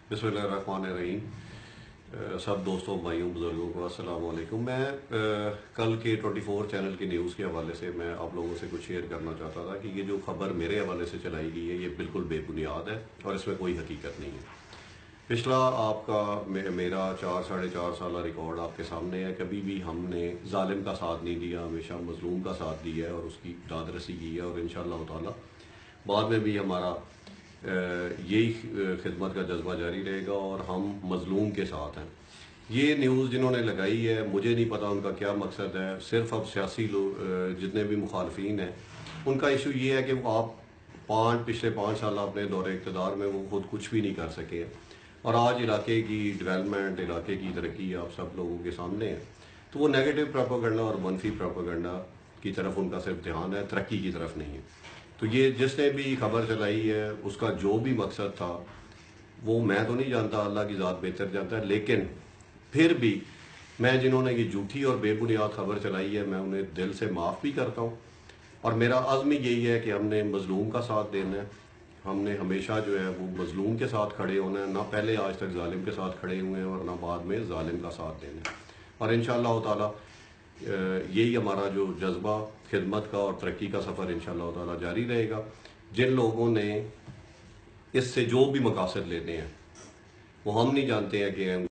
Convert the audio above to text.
बिस्मिल्लाहिर्रहमानिर्रहीम। सब दोस्तों, भाइयों, बुज़ुर्गों को अस्सलाम वालेकुम। मैं कल के 24 चैनल की न्यूज़ के हवाले से मैं आप लोगों से कुछ शेयर करना चाहता था कि ये जो खबर मेरे हवाले से चलाई गई है ये बिल्कुल बेबुनियाद है और इसमें कोई हकीकत नहीं है। पिछला आपका मेरा 4 साढ़े 4 साल रिकॉर्ड आपके सामने है। कभी भी हमने जालिम का साथ नहीं दिया, हमेशा मजलूम का साथ दिया है और उसकी दाद रसी की है। और इंशाअल्लाह ताला बाद में भी हमारा यही खिदमत का जज्बा जारी रहेगा और हम मजलूम के साथ हैं। ये न्यूज़ जिन्होंने लगाई है, मुझे नहीं पता उनका क्या मकसद है। सिर्फ अब सियासी लोग जितने भी मुखालफीन हैं उनका इशू ये है कि वो आप पिछले 5 साल अपने दौरे इक़्तिदार में वो खुद कुछ भी नहीं कर सके हैं और आज इलाके की डेवलपमेंट, इलाके की तरक्की आप सब लोगों के सामने है। तो वो नेगेटिव प्रोपेगेंडा और मनफी प्रोपेगेंडा की तरफ उनका सिर्फ ध्यान है, तरक्की की तरफ नहीं है। तो ये जिसने भी खबर चलाई है उसका जो भी मकसद था वो मैं तो नहीं जानता, अल्लाह की ज़ात बेहतर जानता है। लेकिन फिर भी मैं जिन्होंने ये झूठी और बेबुनियाद खबर चलाई है मैं उन्हें दिल से माफ़ भी करता हूँ। और मेरा अज़्म यही है कि हमने मज़लूम का साथ देना है। हमने हमेशा जो है वो मज़लूम के साथ खड़े होना है, ना पहले आज तक जालिम के साथ खड़े हुए हैं और ना बाद में जालिम का साथ देना है। और इंशाअल्लाह ताला यही हमारा जो जज्बा खिदमत का और तरक्की का सफ़र इंशाअल्लाह ताला जारी रहेगा। जिन लोगों ने इससे जो भी मकासद लेने हैं वो हम नहीं जानते हैं कि